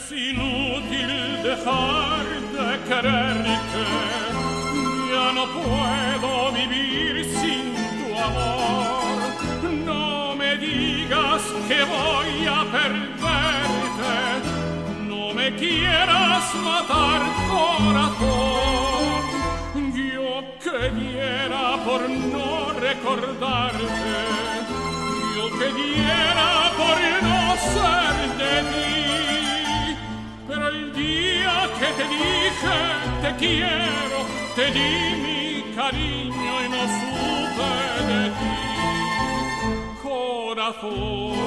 Es inútil dejar de quererte, ya no puedo vivir sin tu amor. No me digas que voy a perderte, no me quieras matar, corazón. Yo que diera por no recordarte, yo que diera por no ser de ti. Pero el día que te dije te quiero, te di mi cariño y no supe de ti, corazón.